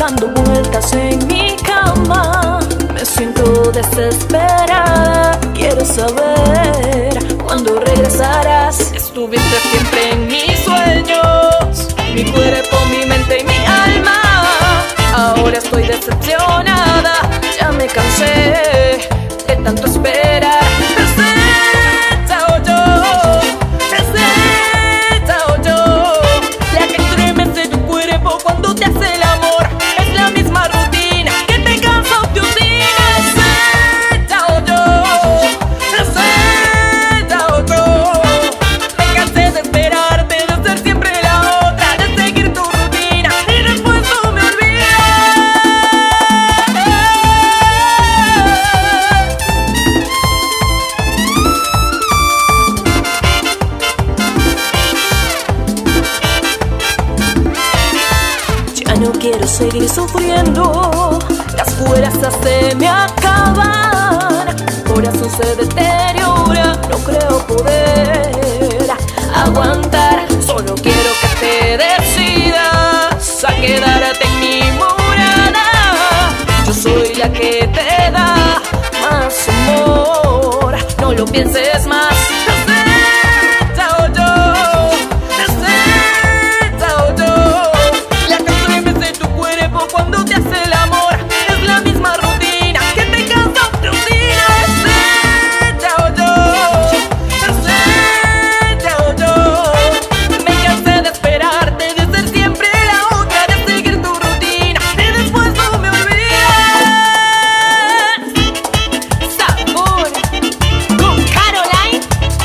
dando vueltas en mi cama. Me siento desesperada, quiero saber cuándo regresarás. Estuviste siempre en mis sueños, mi cuerpo, mi mente y mi alma. Ahora estoy decepcionada, ya me cansé de tanto esperar. La que estremece tu cuerpo cuando te hace el amor es la misma rutina que te cansa o te obstina. Me cansé de esperarte, de ser siempre la otra, de seguir tu rutina y después tú me olvidas. Ya no quiero seguir sufriendo, las fuerzas se me acaban, corazón se deteriora, no creo poder aguantar. Solo quiero que te decidas a quedarte en mi morada. Yo soy la que te da más amor, no lo pienses más. Cuando te hace el amor es la misma rutina que te cansa o te obstina. Me cansé de esperarte, de ser siempre la otra, de seguir tu rutina y después no me olvidas. Sabor con Caroline.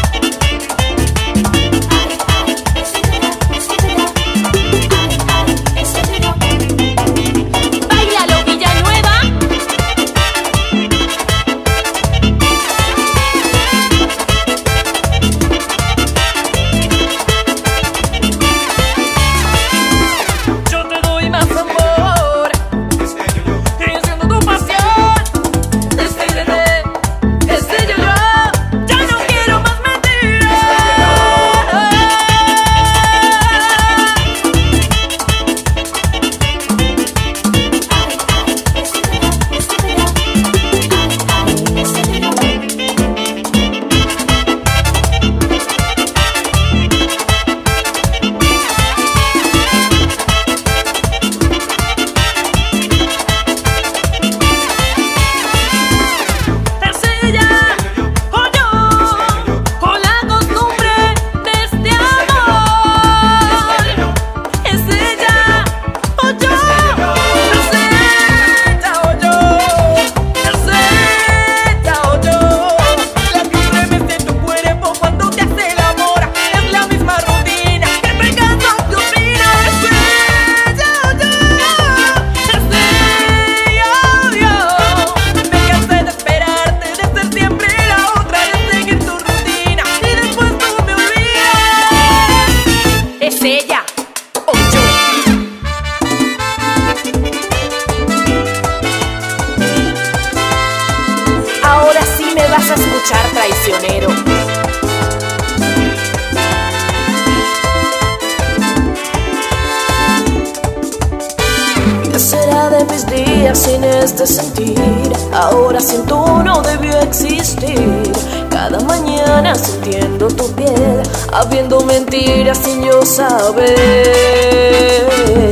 Ahora sí me vas a escuchar, traicionero. ¿Qué será de mis días sin este sentir? Ahora siento no debió existir. Cada mañana sintiendo tu piel, habiendo mentiras sin yo saber.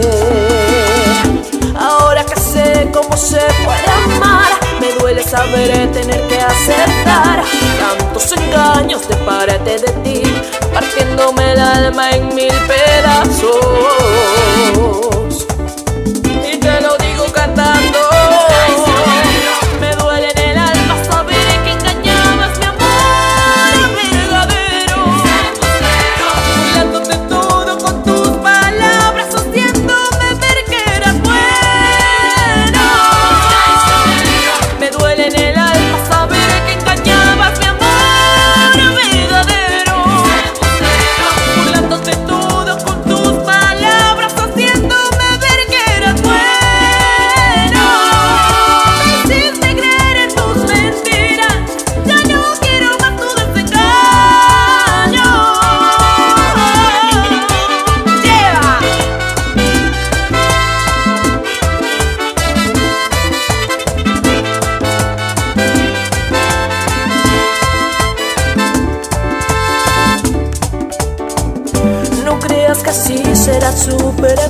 Ahora que sé cómo se puede amar, me duele saber tener que aceptar tantos engaños de parte de ti, partiéndome el alma en mil pedazos. Y te lo digo cantando. Me duele en el alma saber que engañabas mi amor verdadero, burlándote todo con tus palabras, haciéndome ver que eras bueno. Me duele en el alma saber que engañabas mi amor verdadero, burlándote todo con tus palabras, haciéndome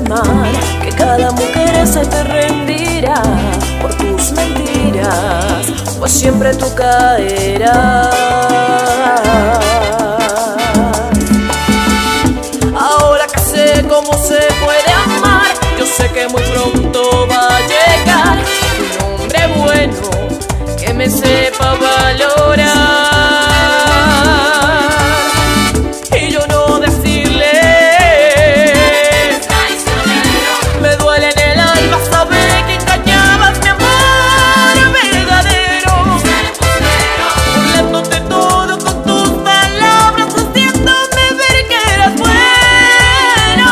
lastiman, que cada mujer se te rendirá por tus mentiras, pues siempre tú caerás. Ahora que sé cómo se puede amar, yo sé que muy pronto va a llegar un hombre bueno que me sepa valorar. Y yo no decirle, me duele en el alma saber que engañabas mi amor verdadero, burlándote todo con tus palabras, haciéndome ver que eras bueno.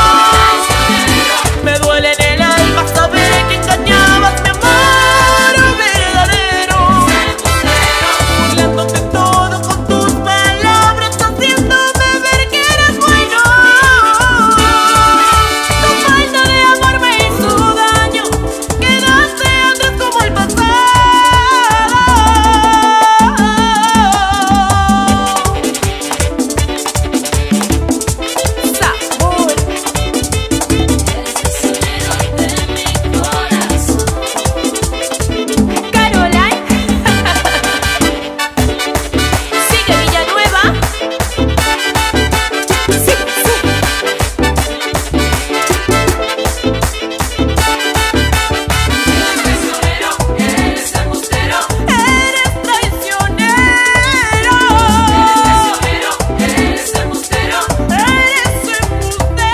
Me duele en el alma saber que engañabas mi amor verdadero, burlándote todo con tus palabras, haciéndome ver que eras bueno. Tu falta de amor me hizo daño, quedaste atrás como el pasado. Sabor. Caroline. Sigue Villanueva. Sí, sí. Eres embustero, eres traicionero. Eres embustero, eres embustero.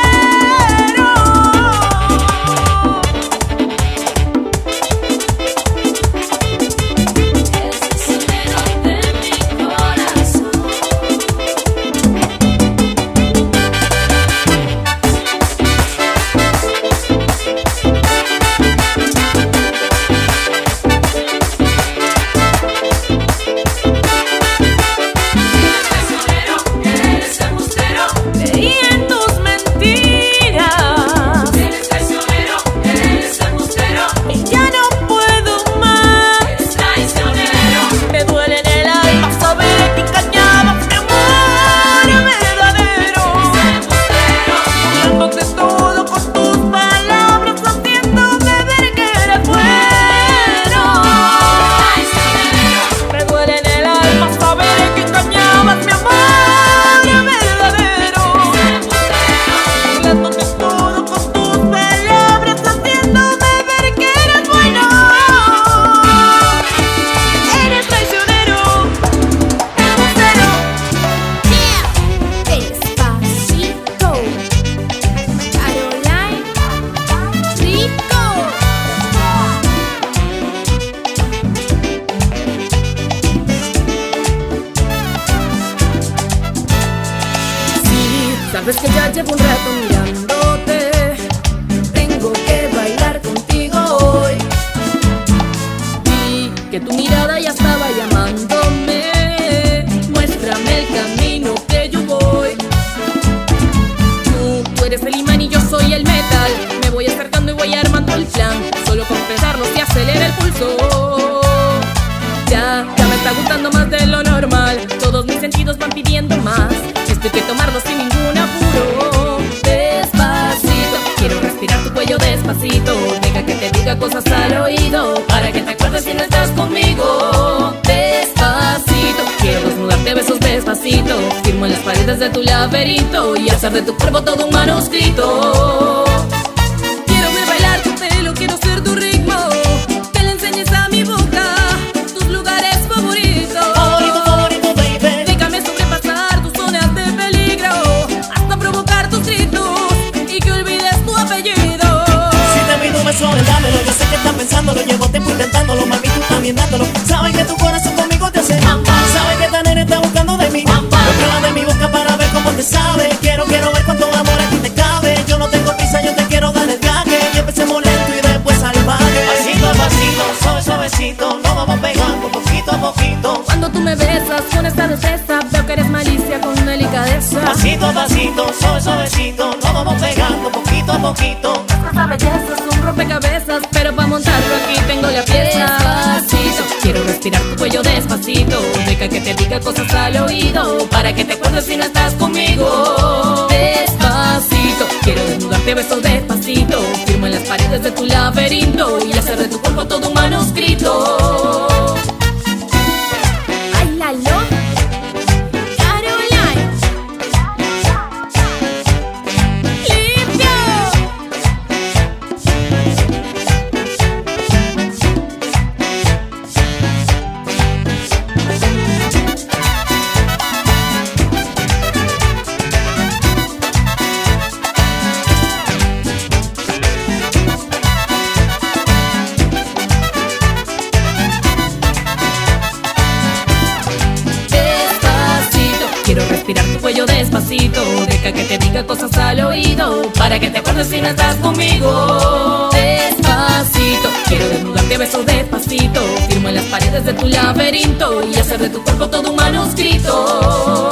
Creí en tus mentiras. Eres traicionero, eres embustero. Y ya no puedo más. Eres traicionero. Me duele en el alma saber que engañabas mi amor verdadero. Burlándote todo con tus palabras, haciéndome ver que eres bueno. Me duele en el alma saber que engañabas mi amor verdadero, burlándote todo con tus palabras, haciéndome ver que eres bueno. Eres traicionero, embustero. Despacito, Caroline, rico. Sí, sabes que ya llevo un rato mirándote. Tengo que bailar contigo hoy. Vi que tu mirada ya estaba llamándome. Muéstrame el camino que yo voy. Tú eres el imán y yo soy el metal. Me voy acercando y voy armando el plan. Solo con pensarlo te acelera el pulso. Ya me está gustando más de lo normal. Todos mis sentidos van pidiendo más. Esto hay que tomarlo sin ningún apuro. Despacito, quiero respirar tu cuello despacito. Deja que te diga cosas al oído, para que te acuerdes si no estás conmigo. Despacito, quiero desnudarte a besos despacito. Firmo en las paredes de tu laberinto y hacer de tu cuerpo todo un manuscrito. Quiero ver bailar tu pelo, quiero ser tu ritmo. Que le enseñes a mi boca tus lugares favoritos. Favorito, favorito, baby. Déjame sobrepasar tus zonas de peligro, hasta provocar tus gritos y que olvides tu apellido. Si te pido un beso, dámelo. Yo sé que estás pensándolo, llevo tiempo intentándolo. Mami, tú también dándolo. Sabes que tu corazón conmigo te hace mam. Sabes que esta nena está buscando de mí. Prueba de mi boca para ver cómo te sabe. Quiero ver cuánto amor aquí te cabe. Yo no tengo prisa, yo te quiero dar el viaje. Y empecemos lento y después salvaje. Pasito a pasito, suave, suavecito. Nos vamos pegando poquito a poquito. Cuando tú me besas con esta destreza, veo que eres malicia con delicadeza. Pasito a pasito, suave, suavecito. Nos vamos pegando poquito a poquito. Nuestra belleza es un rompecabezas, pero para montarlo aquí tengo la pieza. Despacito, quiero respirar tu cuello despacito. Deja que te diga cosas al oído, para que te acuerdes si no estás conmigo. Despacito, quiero desnudar desnudarte a besos despacito, firmo en las paredes de tu laberinto y hacer de tu cuerpo todo un manuscrito. Bailalo, Caroline. Limpio. Quiero respirar tu cuello despacito, deja que te diga cosas al oído, para que te acuerdes si no estás conmigo. Despacito, quiero desnudarte a besos despacito, firmo en las paredes de tu laberinto y hacer de tu cuerpo todo un manuscrito.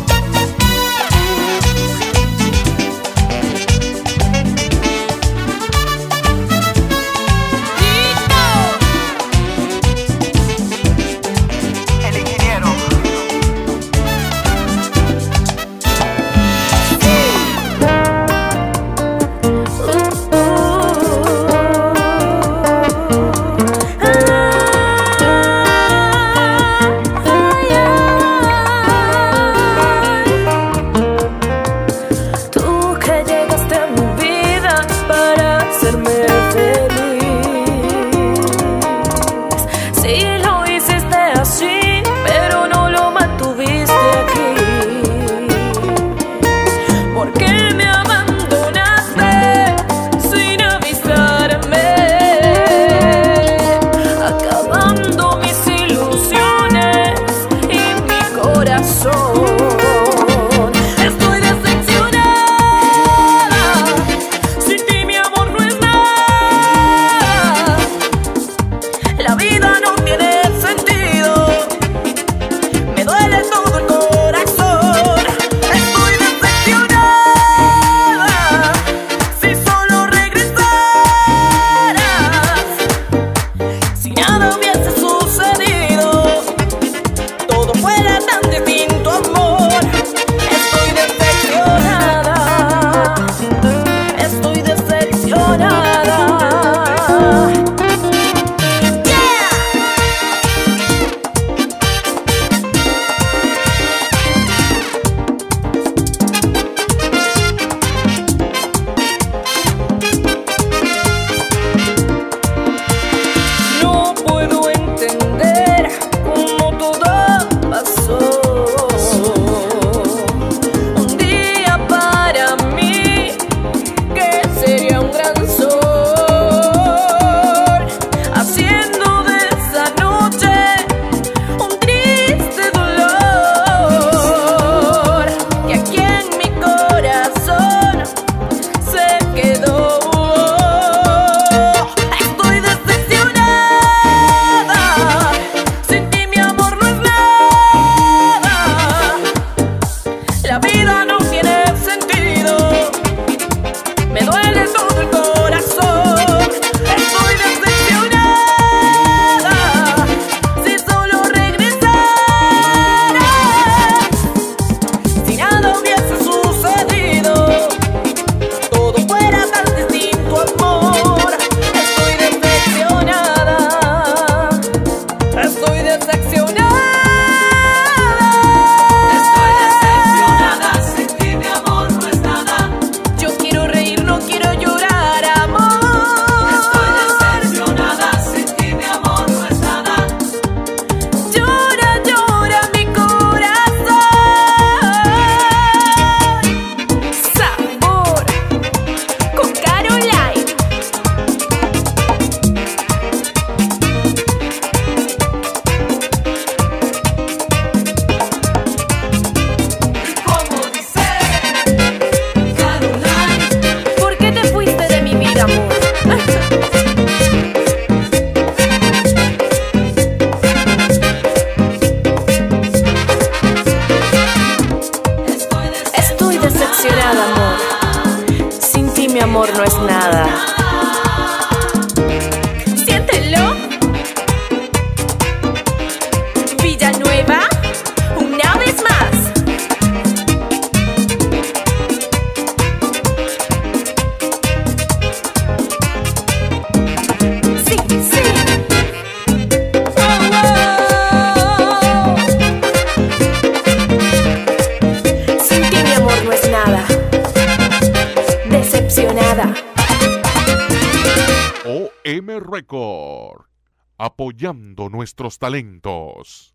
amor no es nada. Siéntelo. Villanueva, una vez más. ahora. OM Record, apoyando nuestros talentos.